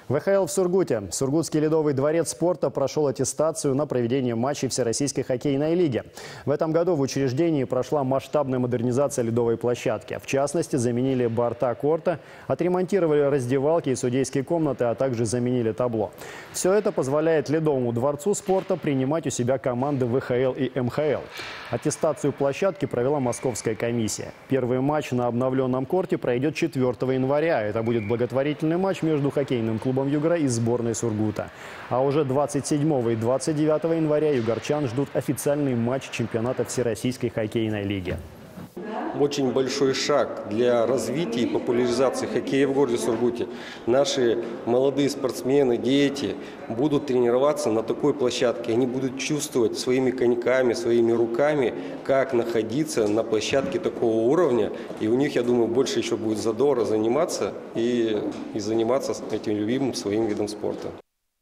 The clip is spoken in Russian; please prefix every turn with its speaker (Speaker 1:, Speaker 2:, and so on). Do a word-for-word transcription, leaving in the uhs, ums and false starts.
Speaker 1: ВХЛ в Сургуте. Сургутский ледовый дворец спорта прошел аттестацию на проведение матчей Всероссийской хоккейной лиги. В этом году в учреждении прошла масштабная модернизация ледовой площадки. В частности, заменили борта корта, отремонтировали раздевалки и судейские комнаты, а также заменили табло. Все это позволяет ледовому дворцу спорта принимать у себя команды ВХЛ и МХЛ. Аттестацию площадки провела московская комиссия. Первый матч на обновленном корте пройдет четвёртого января. Это будет благотворительный матч между хоккейным клубом «Югра» и сборной Сургута. А уже двадцать седьмого и двадцать девятого января югорчан ждут официальный матч чемпионата Всероссийской хоккейной лиги.
Speaker 2: Очень большой шаг для развития и популяризации хоккея в городе Сургуте. Наши молодые спортсмены, дети будут тренироваться на такой площадке. Они будут чувствовать своими коньками, своими руками, как находиться на площадке такого уровня. И у них, я думаю, больше еще будет задора заниматься и, и заниматься этим любимым своим видом спорта.